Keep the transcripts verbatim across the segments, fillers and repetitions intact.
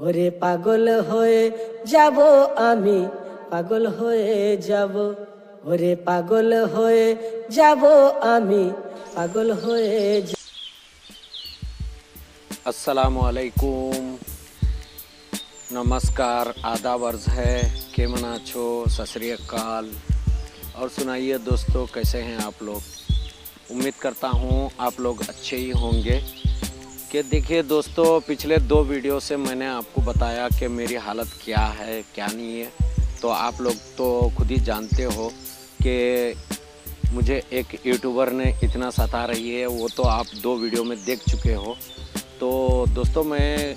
ওরে পাগল হয়ে যাব আমি, পাগল হয়ে যাব, ওরে পাগল হয়ে যাব আমি, পাগল হয়ে যাব। अस्सलामुअलैकुम, नमस्कार, आदाब अर्ज़ है, केमन आछो, सत श्री अकाल। और सुनाइए दोस्तों, कैसे हैं आप लोग। उम्मीद करता हूँ आप लोग अच्छे ही होंगे। कि देखिए दोस्तों, पिछले दो वीडियो से मैंने आपको बताया कि मेरी हालत क्या है क्या नहीं है। तो आप लोग तो खुद ही जानते हो कि मुझे एक यूट्यूबर ने इतना सता रही है, वो तो आप दो वीडियो में देख चुके हो। तो दोस्तों, मैं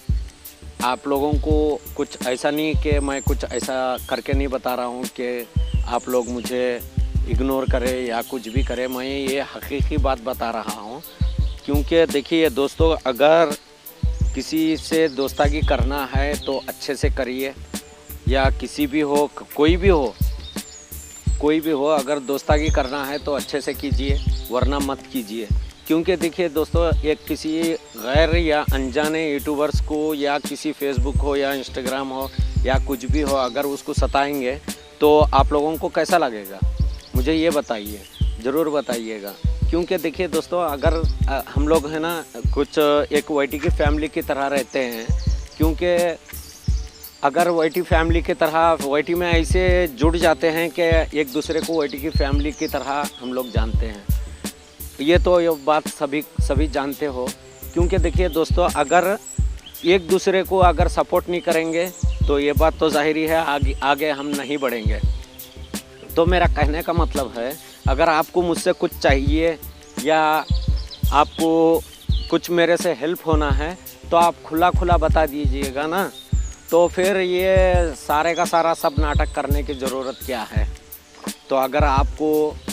आप लोगों को कुछ ऐसा नहीं कि मैं कुछ ऐसा करके नहीं बता रहा हूँ कि आप लोग मुझे इग्नोर करें या कुछ भी करें। मैं ये हकीकी बात बता रहा हूँ, क्योंकि देखिए दोस्तों, अगर किसी से दोस्तागी करना है तो अच्छे से करिए, या किसी भी हो, कोई भी हो कोई भी हो अगर दोस्तागी करना है तो अच्छे से कीजिए, वरना मत कीजिए। क्योंकि देखिए दोस्तों, एक किसी गैर या अनजाने यूट्यूबर्स को या किसी फेसबुक हो या इंस्टाग्राम हो या कुछ भी हो, अगर उसको सताएंगे तो आप लोगों को कैसा लगेगा, मुझे ये बताइए, ज़रूर बताइएगा। क्योंकि देखिए दोस्तों, अगर हम लोग हैं ना कुछ एक वाईटी की फैमिली की तरह रहते हैं। क्योंकि अगर वाईटी फैमिली की तरह वाईटी में ऐसे जुड़ जाते हैं कि एक दूसरे को वाईटी की फैमिली की तरह हम लोग जानते हैं। ये तो ये बात सभी सभी जानते हो। क्योंकि देखिए दोस्तों, अगर एक दूसरे को अगर सपोर्ट नहीं करेंगे तो ये बात तो ज़ाहिरी है आगे आगे हम नहीं बढ़ेंगे। तो मेरा कहने का मतलब है, अगर आपको मुझसे कुछ चाहिए या आपको कुछ मेरे से हेल्प होना है तो आप खुला खुला बता दीजिएगा ना। तो फिर ये सारे का सारा सब नाटक करने की ज़रूरत क्या है। तो अगर आपको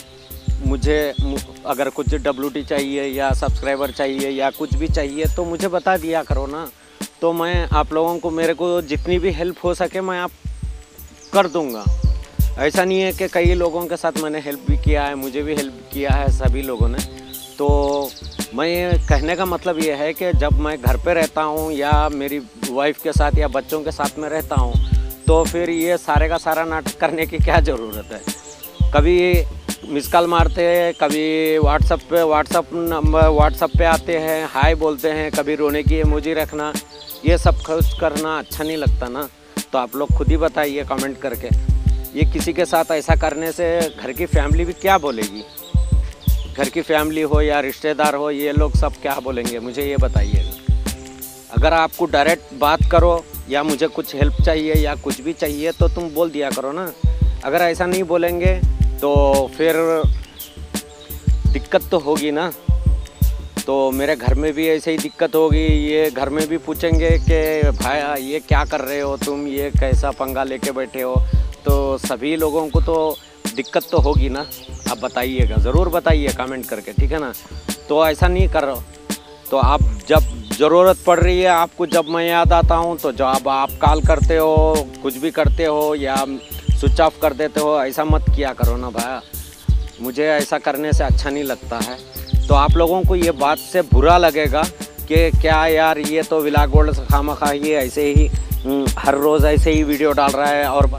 मुझे अगर कुछ डब्ल्यूटी चाहिए या सब्सक्राइबर चाहिए या कुछ भी चाहिए तो मुझे बता दिया करो ना। तो मैं आप लोगों को, मेरे को जितनी भी हेल्प हो सके मैं आप कर दूँगा। ऐसा नहीं है कि कई लोगों के साथ मैंने हेल्प भी किया है, मुझे भी हेल्प किया है सभी लोगों ने। तो मैं कहने का मतलब ये है कि जब मैं घर पे रहता हूँ या मेरी वाइफ के साथ या बच्चों के साथ में रहता हूँ तो फिर ये सारे का सारा नाटक करने की क्या ज़रूरत है। कभी मिस कॉल मारते हैं, कभी व्हाट्सअप पे व्हाट्सअप नंबर व्हाट्सअप पे आते हैं, हाय बोलते हैं, कभी रोने की इमोजी रखना, ये सब कुछ करना अच्छा नहीं लगता ना। तो आप लोग खुद ही बताइए कमेंट करके, ये किसी के साथ ऐसा करने से घर की फैमिली भी क्या बोलेगी। घर की फैमिली हो या रिश्तेदार हो, ये लोग सब क्या बोलेंगे, मुझे ये बताइएगा। अगर आपको डायरेक्ट बात करो या मुझे कुछ हेल्प चाहिए या कुछ भी चाहिए तो तुम बोल दिया करो ना। अगर ऐसा नहीं बोलेंगे तो फिर दिक्कत तो होगी ना। तो मेरे घर में भी ऐसे ही दिक्कत होगी। ये घर में भी पूछेंगे कि भाई ये क्या कर रहे हो तुम, ये कैसा पंगा लेके बैठे हो। तो सभी लोगों को तो दिक्कत तो होगी ना। आप बताइएगा, ज़रूर बताइए कमेंट करके, ठीक है ना। तो ऐसा नहीं करो। तो आप जब ज़रूरत पड़ रही है आपको, जब मैं याद आता हूँ तो जब आप कॉल करते हो, कुछ भी करते हो या स्विच ऑफ कर देते हो, ऐसा मत किया करो ना भाई। मुझे ऐसा करने से अच्छा नहीं लगता है। तो आप लोगों को ये बात से बुरा लगेगा कि क्या यार, ये तो व्लॉग वर्ल्ड से खामखा ये ऐसे ही हर रोज़ ऐसे ही वीडियो डाल रहा है। और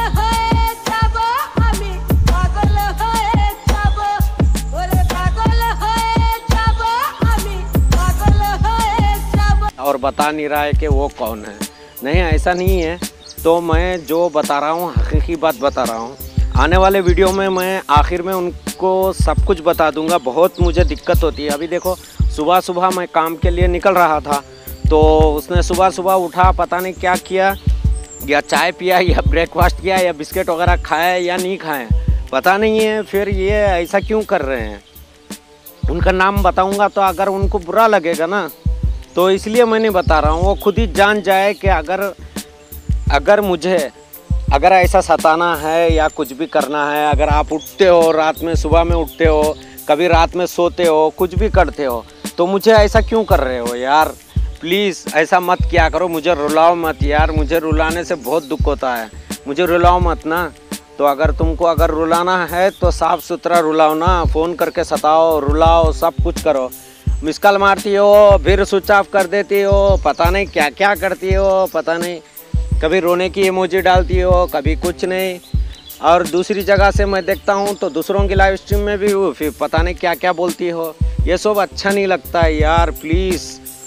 और बता नहीं रहा है कि वो कौन है। नहीं, ऐसा नहीं है। तो मैं जो बता रहा हूँ हकीकी बात बता रहा हूँ। आने वाले वीडियो में मैं आखिर में उनको सब कुछ बता दूंगा। बहुत मुझे दिक्कत होती है। अभी देखो, सुबह सुबह मैं काम के लिए निकल रहा था तो उसने सुबह सुबह उठा, पता नहीं क्या किया, या चाय पिया या ब्रेकफास्ट किया या बिस्किट वगैरह खाया या नहीं खाए, पता नहीं है। फिर ये ऐसा क्यों कर रहे हैं, उनका नाम बताऊंगा तो अगर उनको बुरा लगेगा ना, तो इसलिए मैं नहीं बता रहा हूँ। वो खुद ही जान जाए कि अगर अगर मुझे अगर ऐसा सताना है या कुछ भी करना है, अगर आप उठते हो रात में, सुबह में उठते हो, कभी रात में सोते हो, कुछ भी करते हो, तो मुझे ऐसा क्यों कर रहे हो यार। प्लीज़ ऐसा मत किया करो। मुझे रुलाओ मत यार, मुझे रुलाने से बहुत दुख होता है। मुझे रुलाओ मत ना। तो अगर तुमको अगर रुलाना है तो साफ़ सुथरा रुलाओ ना, फ़ोन करके सताओ, रुलाओ, सब कुछ करो। मिस कॉल मारती हो, फिर स्विच ऑफ कर देती हो, पता नहीं क्या क्या करती हो, पता नहीं कभी रोने की इमोजी डालती हो, कभी कुछ नहीं। और दूसरी जगह से मैं देखता हूँ तो दूसरों की लाइव स्ट्रीम में भी वो फिर पता नहीं क्या क्या बोलती हो। ये सब अच्छा नहीं लगता है यार। प्लीज़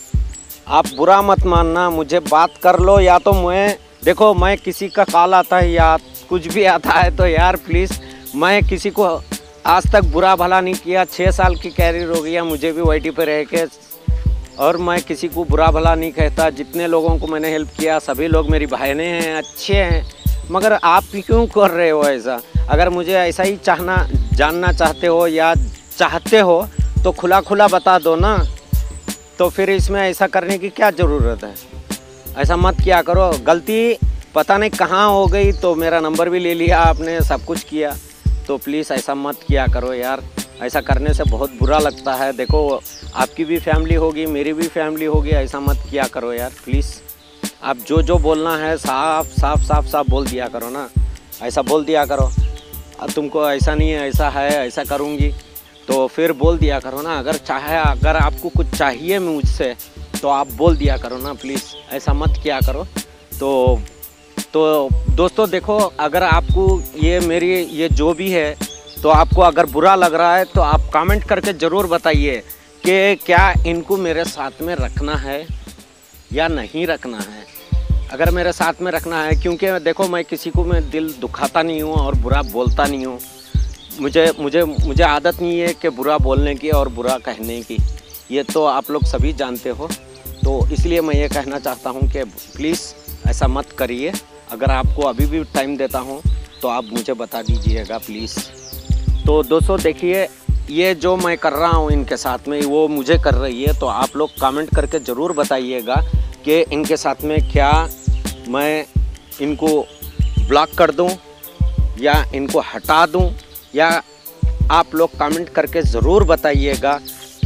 आप बुरा मत मानना, मुझे बात कर लो, या तो मैं देखो मैं किसी का कॉल आता है या कुछ भी आता है तो यार प्लीज़, मैं किसी को आज तक बुरा भला नहीं किया। छः साल की कैरियर हो गया मुझे भी वाईटी पे रह के, और मैं किसी को बुरा भला नहीं कहता। जितने लोगों को मैंने हेल्प किया सभी लोग मेरी बहनें हैं, अच्छे हैं। मगर आप क्यों कर रहे हो ऐसा? अगर मुझे ऐसा ही चाहना जानना चाहते हो या चाहते हो तो खुला खुला बता दो ना, तो फिर इसमें ऐसा करने की क्या ज़रूरत है? ऐसा मत किया करो। गलती पता नहीं कहाँ हो गई तो मेरा नंबर भी ले लिया आपने, सब कुछ किया, तो प्लीज़ ऐसा मत किया करो यार। ऐसा करने से बहुत बुरा लगता है। देखो आपकी भी फैमिली होगी, मेरी भी फैमिली होगी, ऐसा मत किया करो यार प्लीज़। आप जो जो बोलना है साफ साफ साफ साफ बोल दिया करो ना, ऐसा बोल दिया करो। अब तुमको ऐसा नहीं है, ऐसा है, ऐसा करूँगी, तो फिर बोल दिया करो ना। अगर चाहे अगर आपको कुछ चाहिए मुझसे तो आप बोल दिया करो ना प्लीज़, ऐसा मत किया करो। तो तो दोस्तों देखो, अगर आपको ये मेरी ये जो भी है तो आपको अगर बुरा लग रहा है तो आप कमेंट करके ज़रूर बताइए कि क्या इनको मेरे साथ में रखना है या नहीं रखना है। अगर मेरे साथ में रखना है, क्योंकि देखो मैं किसी को मैं दिल दुखाता नहीं हूँ और बुरा बोलता नहीं हूँ। मुझे मुझे मुझे आदत नहीं है कि बुरा बोलने की और बुरा कहने की, ये तो आप लोग सभी जानते हो। तो इसलिए मैं ये कहना चाहता हूँ कि प्लीज़ ऐसा मत करिए। अगर आपको अभी भी टाइम देता हूँ तो आप मुझे बता दीजिएगा प्लीज़। तो दोस्तों देखिए, ये जो मैं कर रहा हूँ इनके साथ में वो मुझे कर रही है, तो आप लोग कमेंट करके ज़रूर बताइएगा कि इनके साथ में क्या मैं इनको ब्लॉक कर दूँ या इनको हटा दूँ, या आप लोग कमेंट करके ज़रूर बताइएगा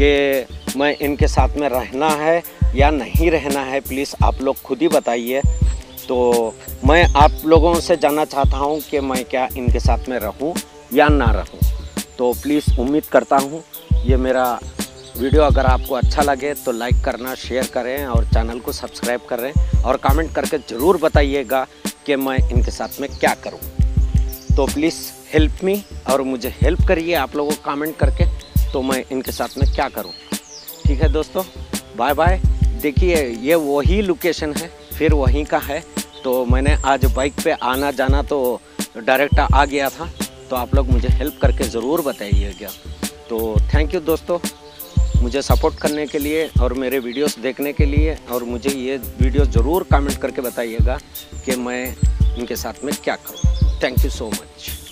कि मैं इनके साथ में रहना है या नहीं रहना है। प्लीज़ आप लोग खुद ही बताइए। तो मैं आप लोगों से जानना चाहता हूँ कि मैं क्या इनके साथ में रहूँ या ना रहूँ। तो प्लीज़ उम्मीद करता हूँ ये मेरा वीडियो अगर आपको अच्छा लगे तो लाइक करना, शेयर करें और चैनल को सब्सक्राइब करें, और कमेंट करके ज़रूर बताइएगा कि मैं इनके साथ में क्या करूँ। तो प्लीज़ हेल्प मी, और मुझे हेल्प करिए आप लोगों को कमेंट करके, तो मैं इनके साथ में क्या करूँ। ठीक है दोस्तों, बाय बाय। देखिए ये वही लोकेशन है, फिर वहीं का है। तो मैंने आज बाइक पे आना जाना तो डायरेक्ट आ गया था, तो आप लोग मुझे हेल्प करके ज़रूर बताइएगा। तो थैंक यू दोस्तों मुझे सपोर्ट करने के लिए और मेरे वीडियोस देखने के लिए, और मुझे ये वीडियो ज़रूर कमेंट करके बताइएगा कि मैं इनके साथ में क्या करूँ। Thank you so much.